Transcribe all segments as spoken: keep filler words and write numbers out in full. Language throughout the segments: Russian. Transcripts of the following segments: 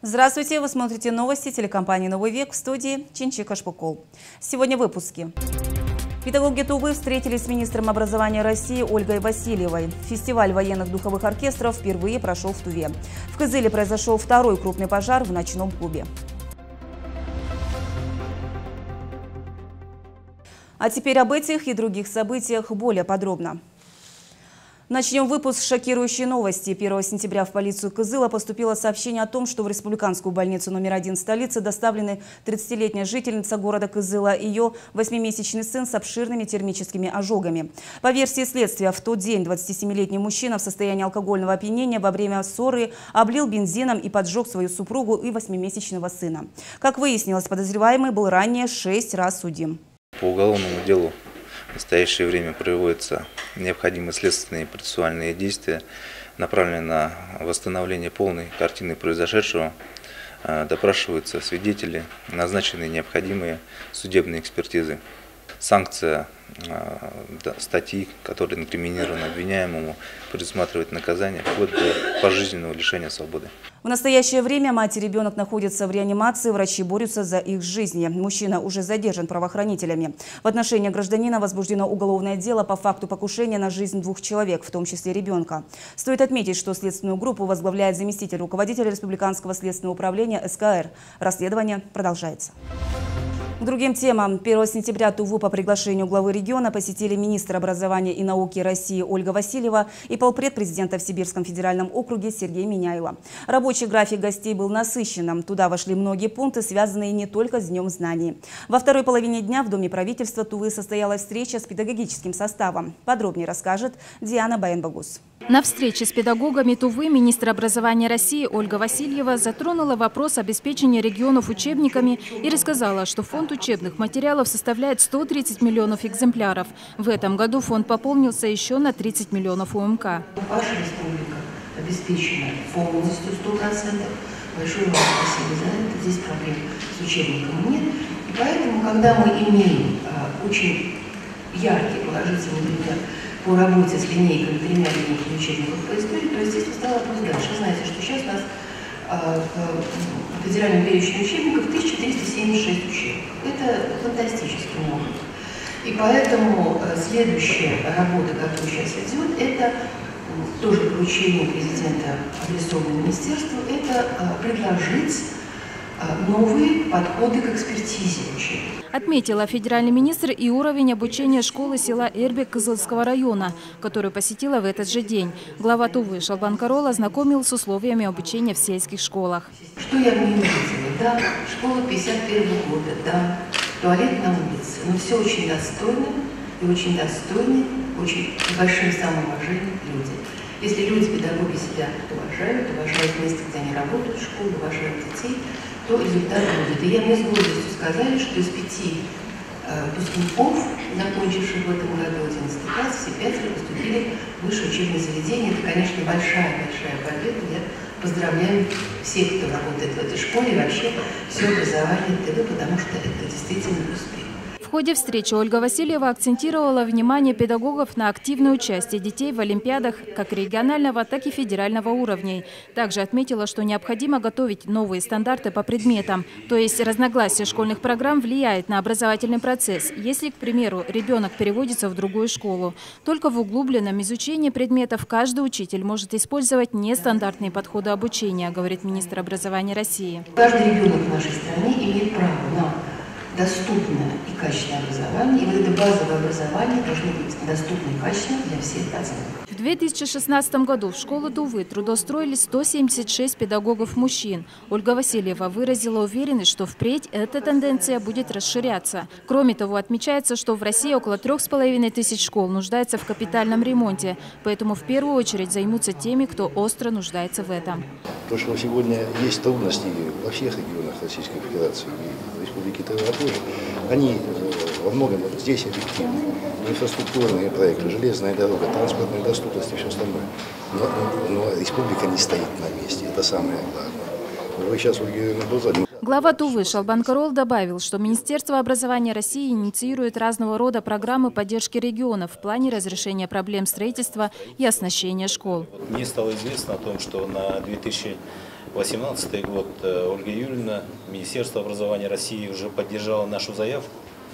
Здравствуйте! Вы смотрите новости телекомпании «Новый век», в студии Чинчик Ашпукол. Сегодня в выпуске. Педагоги Тувы встретились с министром образования России Ольгой Васильевой. Фестиваль военных духовых оркестров впервые прошел в Туве. В Кызыле произошел второй крупный пожар в ночном клубе. А теперь об этих и других событиях более подробно. Начнем выпуск с шокирующей новости. первого сентября в полицию Кызыла поступило сообщение о том, что в республиканскую больницу номер один столицы доставлены тридцатилетняя жительница города Кызыла и ее восьмимесячный сын с обширными термическими ожогами. По версии следствия, в тот день двадцатисемилетний мужчина в состоянии алкогольного опьянения во время ссоры облил бензином и поджег свою супругу и восьмимесячного сына. Как выяснилось, подозреваемый был ранее шесть раз судим. По уголовному делу в настоящее время проводятся необходимые следственные и процессуальные действия, направленные на восстановление полной картины произошедшего. Допрашиваются свидетели, назначены необходимые судебные экспертизы. Санкция статьи, которая инкриминирована обвиняемому, предусматривает наказание вплоть до пожизненного лишения свободы. В настоящее время мать и ребенок находятся в реанимации, врачи борются за их жизни. Мужчина уже задержан правоохранителями. В отношении гражданина возбуждено уголовное дело по факту покушения на жизнь двух человек, в том числе ребенка. Стоит отметить, что следственную группу возглавляет заместитель руководителя Республиканского следственного управления эс ка эр. Расследование продолжается. К другим темам. первого сентября Туву по приглашению главы региона посетили министр образования и науки России Ольга Васильева и полпред президента в Сибирском федеральном округе Сергей Миняйло. Рабочий график гостей был насыщенным. Туда вошли многие пункты, связанные не только с Днем знаний. Во второй половине дня в Доме правительства Тувы состоялась встреча с педагогическим составом. Подробнее расскажет Диана Баянбагус. На встрече с педагогами Тувы министр образования России Ольга Васильева затронула вопрос обеспечения регионов учебниками и рассказала, что фонд учебных материалов составляет сто тридцать миллионов экземпляров. В этом году фонд пополнился еще на тридцать миллионов у эм ка. Ваша республика обеспечена полностью сто процентов. Большое вам спасибо за это. Здесь проблем с учебником нет. И поэтому, когда мы имеем а, очень яркий положительный пример по работе с линейками, тремя линейками учебников по истории, то, естественно, стало вопрос дальше. Знаете, что сейчас у нас а, в федеральном перечне учебников тысяча триста семьдесят шесть учебников. Это фантастически много. И поэтому следующая работа, которая сейчас идет, это тоже поручение президента, адресованное министерству, это предложить новые подходы к экспертизе учебников. Отметила федеральный министр и уровень обучения школы села Эрбек Кызылского района, которую посетила в этот же день. Глава Тувы Шалбан Карол ознакомил с условиями обучения в сельских школах. Что я в ней увидела? Да, школа пятьдесят первого года, да, туалет на улице. Но все очень достойно и очень достойны, очень большим самоуважением люди. Если люди, педагоги себя уважают, уважают место, где они работают в школе, уважают детей, то результат будет. И я мне с гордостью сказали, что из пяти э, выпускников, закончивших в этом году одиннадцатый класс, все пятеро поступили в высшее учебное заведение. Это, конечно, большая-большая победа. Я поздравляю всех, кто работает в этой школе, и вообще все образование ТВ, потому что это действительно успех. В ходе встречи Ольга Васильева акцентировала внимание педагогов на активное участие детей в олимпиадах как регионального, так и федерального уровней. Также отметила, что необходимо готовить новые стандарты по предметам. То есть разногласие школьных программ влияет на образовательный процесс, если, к примеру, ребенок переводится в другую школу. Только в углубленном изучении предметов каждый учитель может использовать нестандартные подходы обучения, говорит министр образования России. Каждый ребенок в нашей стране имеет право на доступное и качественное образование, и вот это базовое образование должно быть доступно и качественно для всех пациентов. В две тысячи шестнадцатом году в школу Тувы трудоустроили сто семьдесят шесть педагогов-мужчин. Ольга Васильева выразила уверенность, что впредь эта тенденция будет расширяться. Кроме того, отмечается, что в России около трех с половиной тысяч школ нуждается в капитальном ремонте. Поэтому в первую очередь займутся теми, кто остро нуждается в этом. То, что сегодня есть трудности во всех регионах Российской Федерации и Республики Тыва тоже, они во многом здесь эффективны. Инфраструктурные проекты, железная дорога, транспортная доступность и все остальное. Но, но республика не стоит на месте, это самое главное. Вы сейчас, Ольга Юрьевна, Глава Тувы Шалбан Карол добавил, что Министерство образования России инициирует разного рода программы поддержки регионов в плане разрешения проблем строительства и оснащения школ. Мне стало известно о том, что на две тысячи две тысячи восемнадцатый год Ольга Юрьевна, Министерство образования России уже поддержало нашу заявку.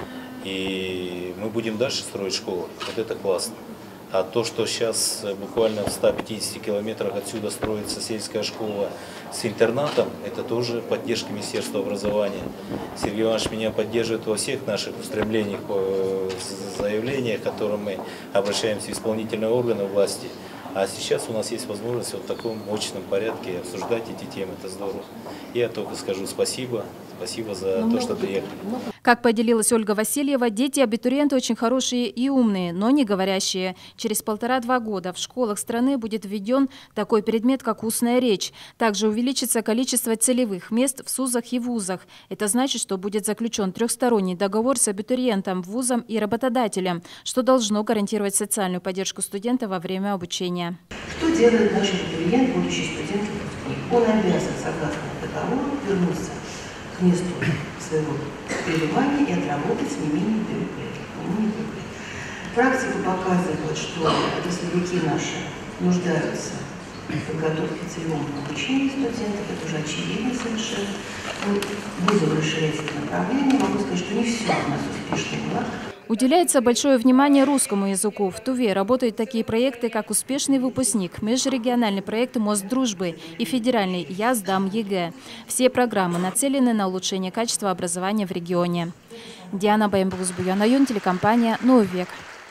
И мы будем дальше строить школу. Вот это классно. А то, что сейчас буквально в ста пятидесяти километрах отсюда строится сельская школа с интернатом, это тоже поддержка Министерства образования. Сергей Иванович меня поддерживает во всех наших устремлениях, заявлениях, к которым мы обращаемся в исполнительные органы власти. А сейчас у нас есть возможность вот в таком очном порядке обсуждать эти темы. Это здорово. Я только скажу спасибо. Спасибо за то, что приехали. Как поделилась Ольга Васильева, дети-абитуриенты очень хорошие и умные, но не говорящие. Через полтора-два года в школах страны будет введен такой предмет, как устная речь. Также увеличится количество целевых мест в СУЗах и вузах. Это значит, что будет заключен трехсторонний договор с абитуриентом, вузом и работодателем, что должно гарантировать социальную поддержку студента во время обучения. Что делает наш абитуриент, будущий студент-выпускник? Он обязан, согласно договору, вернуться к месту своего пребывания и отработать не менее трех лет. Не менее трех лет. Практика показывает, что трудовики наши нуждаются в подготовке целевого обучения студентов, это уже очевидно совершенно. Мы будем расширять это направление. Могу сказать, что не все у нас успешно было. Уделяется большое внимание русскому языку. В Туве работают такие проекты, как «Успешный выпускник», межрегиональный проект «Мост дружбы» и федеральный «Я сдам ЕГЭ». Все программы нацелены на улучшение качества образования в регионе. Диана Баембугузбуян, телекомпания «Новый век».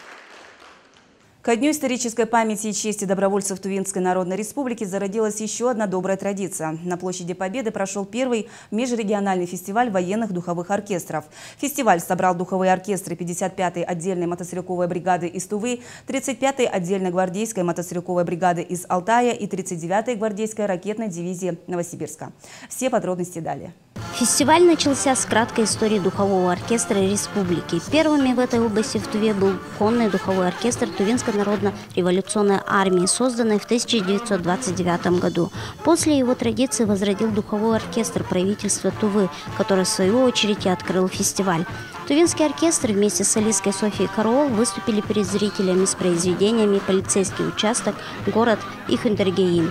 Ко Дню исторической памяти и чести добровольцев Тувинской Народной Республики зародилась еще одна добрая традиция. На площади Победы прошел первый межрегиональный фестиваль военных духовых оркестров. Фестиваль собрал духовые оркестры пятьдесят пятой отдельной мотострелковой бригады из Тувы, тридцать пятой отдельной гвардейской мотострелковой бригады из Алтая и тридцать девятой гвардейской ракетной дивизии Новосибирска. Все подробности далее. Фестиваль начался с краткой истории духового оркестра республики. Первыми в этой области в Туве был конный духовой оркестр Тувинской народно-революционной армии, созданный в тысяча девятьсот двадцать девятом году. После его традиции возродил духовой оркестр правительства Тувы, который в свою очередь и открыл фестиваль. Тувинский оркестр вместе с солисткой Софией Караол выступили перед зрителями с произведениями «Полицейский участок», «Город» и «Хундергеин».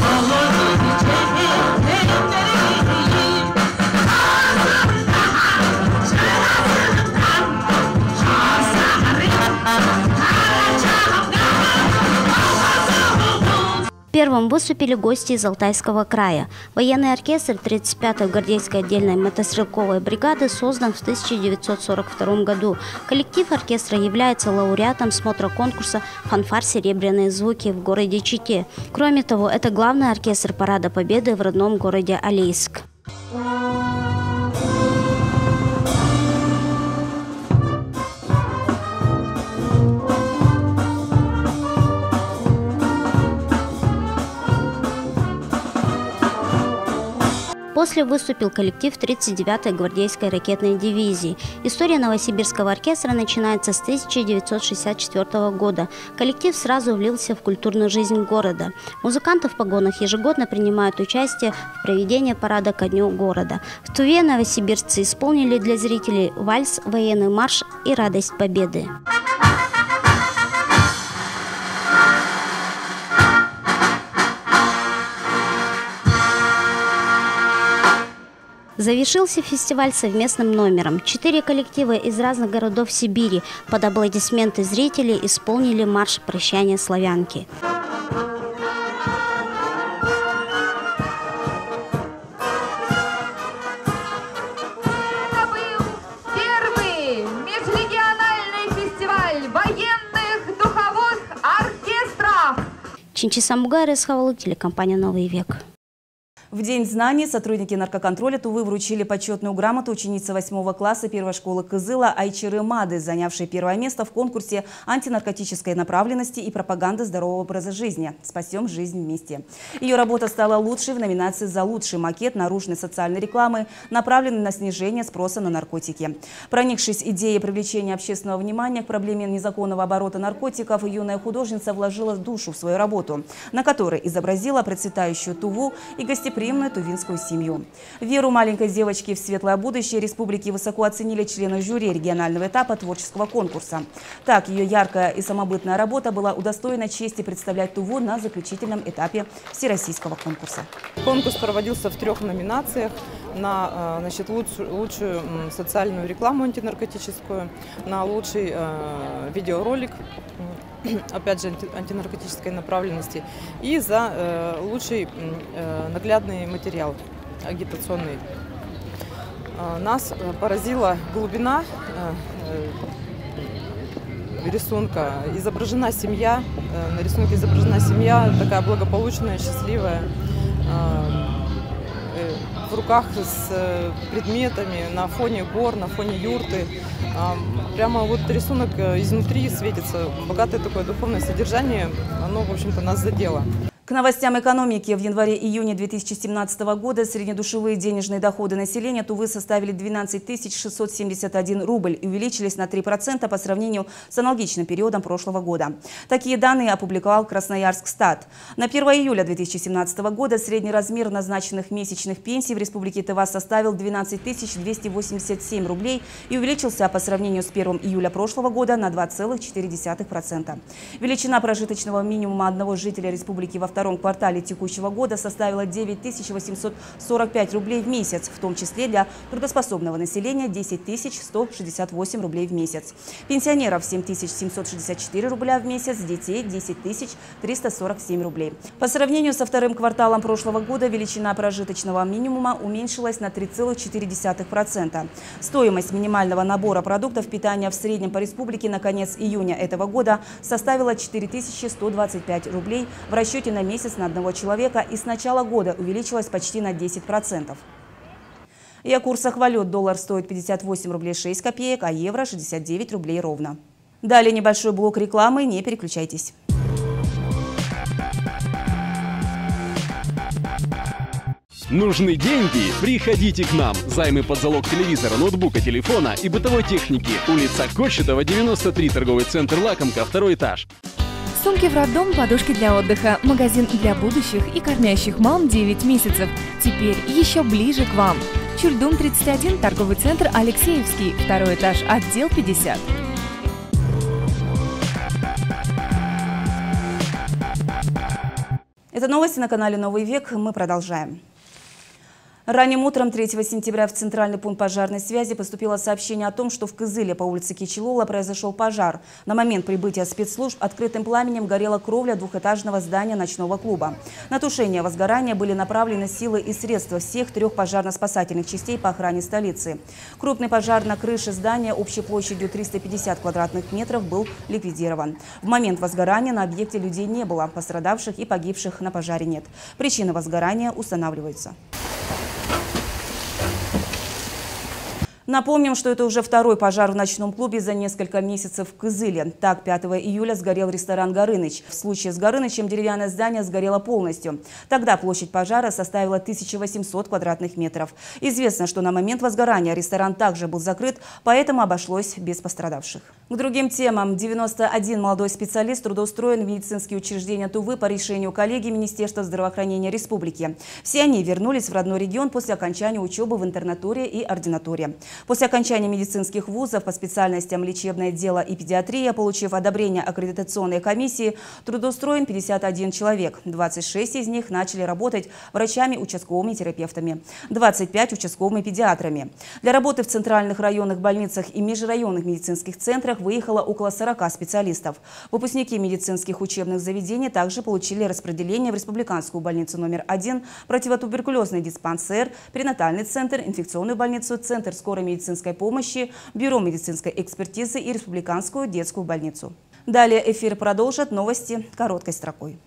Первым выступили гости из Алтайского края. Военный оркестр тридцать пятой гвардейской отдельной мотострелковой бригады создан в тысяча девятьсот сорок втором году. Коллектив оркестра является лауреатом смотра конкурса «Фанфар Серебряные звуки» в городе Чите. Кроме того, это главный оркестр Парада Победы в родном городе Алейск. После выступил коллектив тридцать девятой гвардейской ракетной дивизии. История Новосибирского оркестра начинается с тысяча девятьсот шестьдесят четвёртого года. Коллектив сразу влился в культурную жизнь города. Музыканты в погонах ежегодно принимают участие в проведении парада ко дню города. В Туве новосибирцы исполнили для зрителей вальс, военный марш и радость победы. Завершился фестиваль совместным номером. Четыре коллектива из разных городов Сибири под аплодисменты зрителей исполнили марш прощания славянки. Первый межрегиональный фестиваль военных духовых оркестров. Чинчи Самугай, Ресхавалык, телекомпания «Новый век». В День знаний сотрудники наркоконтроля Тувы вручили почетную грамоту ученице восьмого класса первой школы Кызыла Айчиры Мады, занявшей первое место в конкурсе антинаркотической направленности и пропаганды здорового образа жизни «Спасем жизнь вместе». Ее работа стала лучшей в номинации за лучший макет наружной социальной рекламы, направленный на снижение спроса на наркотики. Проникшись идеей привлечения общественного внимания к проблеме незаконного оборота наркотиков, юная художница вложила душу в свою работу, на которой изобразила процветающую Туву и гостеприимство гостеприимную тувинскую семью. Веру маленькой девочки в светлое будущее республики высоко оценили члены жюри регионального этапа творческого конкурса. Так, ее яркая и самобытная работа была удостоена чести представлять Туву на заключительном этапе всероссийского конкурса. Конкурс проводился в трех номинациях: на значит, лучшую, лучшую социальную рекламу антинаркотическую, на лучший э, видеоролик, опять же антинаркотической направленности, и за э, лучший э, наглядный материал агитационный. Э, нас поразила глубина э, рисунка. Изображена семья, э, на рисунке изображена семья, такая благополучная, счастливая, э, в руках с предметами, на фоне гор, на фоне юрты. Прямо вот рисунок изнутри светится. Богатое такое духовное содержание, оно, в общем-то, нас задело. К новостям экономики. В январе-июне две тысячи семнадцатого года среднедушевые денежные доходы населения Тувы составили двенадцать тысяч шестьсот семьдесят один рубль и увеличились на три процента по сравнению с аналогичным периодом прошлого года. Такие данные опубликовал Красноярскстат. На первое июля две тысячи семнадцатого года средний размер назначенных месячных пенсий в Республике Тыва составил двенадцать тысяч двести восемьдесят семь рублей и увеличился по сравнению с первым июля прошлого года на два целых четыре десятых процента. Величина прожиточного минимума одного жителя республики во втором квартале текущего года составила девять тысяч восемьсот сорок пять рублей в месяц, в том числе для трудоспособного населения десять тысяч сто шестьдесят восемь рублей в месяц. Пенсионеров семь тысяч семьсот шестьдесят четыре рубля в месяц, детей десять тысяч триста сорок семь рублей. По сравнению со вторым кварталом прошлого года величина прожиточного минимума уменьшилась на три целых четыре десятых процента. Стоимость минимального набора продуктов питания в среднем по республике на конец июня этого года составила четыре тысячи сто двадцать пять рублей в расчете на месяц на одного человека и с начала года увеличилась почти на десять процентов. И о курсах валют. Доллар стоит пятьдесят восемь рублей шесть копеек, а евро шестьдесят девять рублей ровно. Далее небольшой блок рекламы, не переключайтесь. Нужны деньги? Приходите к нам. Займы под залог телевизора, ноутбука, телефона и бытовой техники. Улица Кочетова, девяносто три, торговый центр «Лакомка», второй этаж. Сумки в роддом, подушки для отдыха, магазин для будущих и кормящих мам девять месяцев. Теперь еще ближе к вам. Чульдум, тридцать один, торговый центр Алексеевский, второй этаж, отдел пятьдесят. Это новости на канале «Новый век». Мы продолжаем. Ранним утром третьего сентября в Центральный пункт пожарной связи поступило сообщение о том, что в Кызыле по улице Кичилола произошел пожар. На момент прибытия спецслужб открытым пламенем горела кровля двухэтажного здания ночного клуба. На тушение возгорания были направлены силы и средства всех трех пожарно-спасательных частей по охране столицы. Крупный пожар на крыше здания общей площадью триста пятьдесят квадратных метров был ликвидирован. В момент возгорания на объекте людей не было, пострадавших и погибших на пожаре нет. Причины возгорания устанавливаются. Напомним, что это уже второй пожар в ночном клубе за несколько месяцев в Кызыле. Так, пятого июля сгорел ресторан «Горыныч». В случае с «Горынычем» деревянное здание сгорело полностью. Тогда площадь пожара составила тысячу восемьсот квадратных метров. Известно, что на момент возгорания ресторан также был закрыт, поэтому обошлось без пострадавших. К другим темам. девяносто один молодой специалист трудоустроен в медицинские учреждения Тувы по решению коллегии Министерства здравоохранения Республики. Все они вернулись в родной регион после окончания учебы в интернатуре и ординатуре. После окончания медицинских вузов по специальностям лечебное дело и педиатрия, получив одобрение аккредитационной комиссии, трудоустроен пятьдесят один человек. двадцать шесть из них начали работать врачами-участковыми терапевтами, двадцать пять участковыми педиатрами. Для работы в центральных районных больницах и межрайонных медицинских центрах выехало около сорока специалистов. Выпускники медицинских учебных заведений также получили распределение в республиканскую больницу номер один, противотуберкулезный диспансер, перинатальный центр, инфекционную больницу, центр скорой медицинской помощи, бюро медицинской экспертизы и республиканскую детскую больницу. Далее эфир продолжат новости короткой строкой.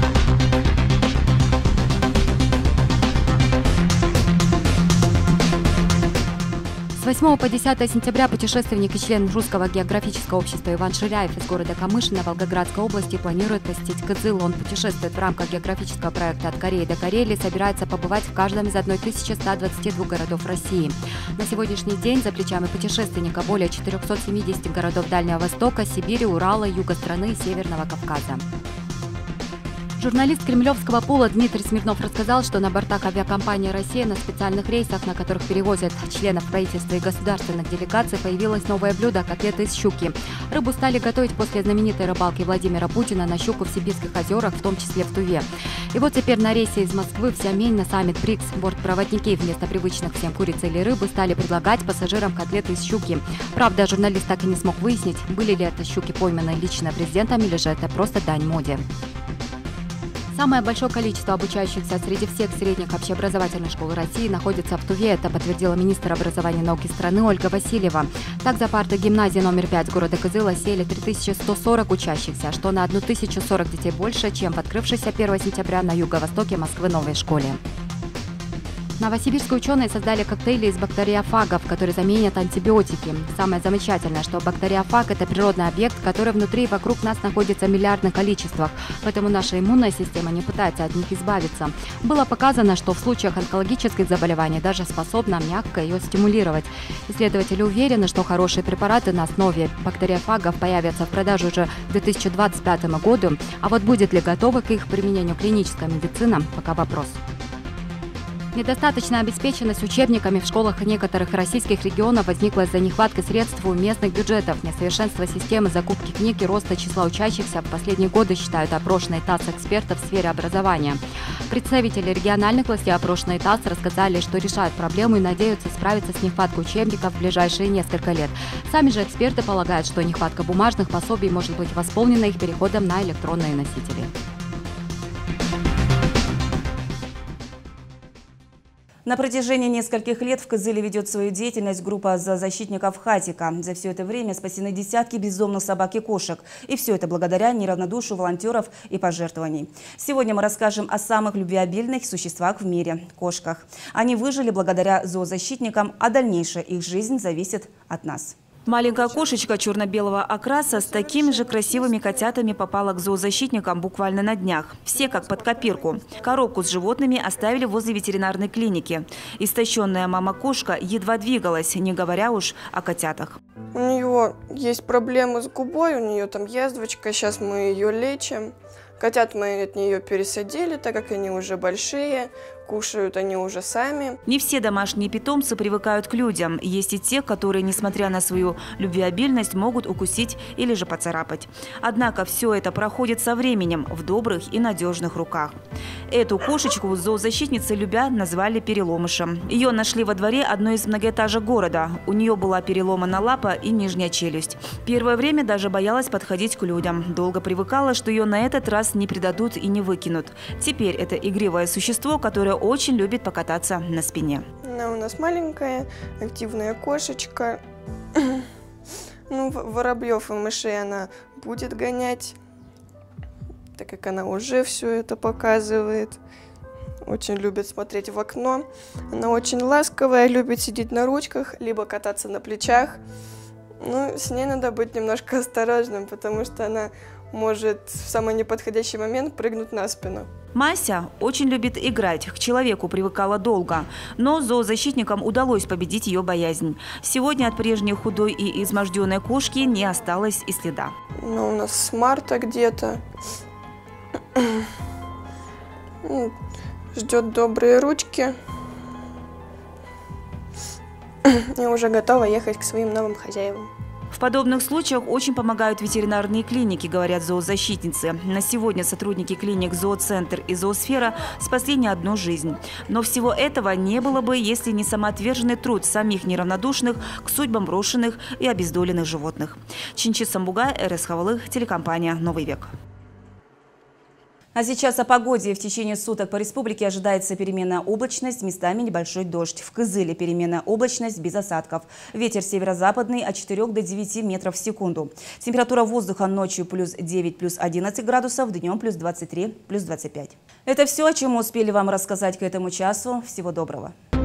С восьмого по десятое сентября путешественник и член Русского географического общества Иван Ширяев из города Камышина Волгоградской области планирует посетить Кызыл. Он путешествует в рамках географического проекта «От Кореи до Карелии», собирается побывать в каждом из тысячи ста двадцати двух городов России. На сегодняшний день за плечами путешественника более четырёхсот семидесяти городов Дальнего Востока, Сибири, Урала, юга страны и Северного Кавказа. Журналист кремлевского пула Дмитрий Смирнов рассказал, что на бортах авиакомпании «Россия» на специальных рейсах, на которых перевозят членов правительства и государственных делегаций, появилось новое блюдо – котлеты из щуки. Рыбу стали готовить после знаменитой рыбалки Владимира Путина на щуку в Сибирских озерах, в том числе в Туве. И вот теперь на рейсе из Москвы в Сиамень на саммит БРИКС бортпроводники вместо привычных всем курицы или рыбы стали предлагать пассажирам котлеты из щуки. Правда, журналист так и не смог выяснить, были ли это щуки пойманы лично президентом или же это просто дань моде. Самое большое количество обучающихся среди всех средних общеобразовательных школ России находится в Туве. Это подтвердила министр образования и науки страны Ольга Васильева. Так, за парты гимназии номер пять города Кызыла сели три тысячи сто сорок учащихся, что на одну тысячу сорок детей больше, чем в открывшейся первого сентября на юго-востоке Москвы новой школе. Новосибирские ученые создали коктейли из бактериофагов, которые заменят антибиотики. Самое замечательное, что бактериофаг – это природный объект, который внутри и вокруг нас находится в миллиардных количествах, поэтому наша иммунная система не пытается от них избавиться. Было показано, что в случаях онкологических заболеваний даже способна мягко ее стимулировать. Исследователи уверены, что хорошие препараты на основе бактериофагов появятся в продаже уже к две тысячи двадцать пятому году, а вот будет ли готова к их применению клиническая медицина – пока вопрос. Недостаточная обеспеченность учебниками в школах некоторых российских регионов возникла из-за нехватки средств у местных бюджетов, несовершенства системы закупки книг и роста числа учащихся в последние годы, считают опрошенные ТАСС экспертов в сфере образования. Представители региональных властей, опрошенные ТАСС, рассказали, что решают проблему и надеются справиться с нехваткой учебников в ближайшие несколько лет. Сами же эксперты полагают, что нехватка бумажных пособий может быть восполнена их переходом на электронные носители. На протяжении нескольких лет в Кызыле ведет свою деятельность группа зоозащитников «Хатика». За все это время спасены десятки бездомных собак и кошек. И все это благодаря неравнодушию волонтеров и пожертвований. Сегодня мы расскажем о самых любвеобильных существах в мире – кошках. Они выжили благодаря зоозащитникам, а дальнейшая их жизнь зависит от нас. Маленькая кошечка черно-белого окраса с такими же красивыми котятами попала к зоозащитникам буквально на днях. Все как под копирку. Коробку с животными оставили возле ветеринарной клиники. Истощенная мама-кошка едва двигалась, не говоря уж о котятах. У нее есть проблемы с губой, у нее там язвочка, сейчас мы ее лечим. Котят мы от нее пересадили, так как они уже большие. Кушают они уже сами. Не все домашние питомцы привыкают к людям. Есть и те, которые, несмотря на свою любвеобильность, могут укусить или же поцарапать. Однако все это проходит со временем в добрых и надежных руках. Эту кошечку зоозащитницы любя назвали переломышем. Ее нашли во дворе одной из многоэтажек города. У нее была переломана лапа и нижняя челюсть. Первое время даже боялась подходить к людям. Долго привыкала, что ее на этот раз не предадут и не выкинут. Теперь это игривое существо, которое очень любит покататься на спине. Она у нас маленькая, активная кошечка. Ну, воробьев и мышей она будет гонять, так как она уже все это показывает. Очень любит смотреть в окно. Она очень ласковая, любит сидеть на ручках, либо кататься на плечах. Ну, с ней надо быть немножко осторожным, потому что она может в самый неподходящий момент прыгнуть на спину. Мася очень любит играть, к человеку привыкала долго, но зоозащитникам удалось победить ее боязнь. Сегодня от прежней худой и изможденной кошки не осталось и следа. Ну, у нас с марта где-то ждет добрые ручки и уже готова ехать к своим новым хозяевам. В подобных случаях очень помогают ветеринарные клиники, говорят зоозащитницы. На сегодня сотрудники клиник «Зооцентр» и «Зоосфера» спасли не одну жизнь. Но всего этого не было бы, если не самоотверженный труд самих неравнодушных к судьбам брошенных и обездоленных животных. Чинчит Самбугай, эр эс Хавалых, телекомпания «Новый век». А сейчас о погоде. В течение суток по республике ожидается переменная облачность, местами небольшой дождь. В Кызыле переменная облачность без осадков. Ветер северо-западный от четырёх до девяти метров в секунду. Температура воздуха ночью плюс девять, плюс одиннадцать градусов, днем плюс двадцать три, плюс двадцать пять. Это все, о чем мы успели вам рассказать к этому часу. Всего доброго.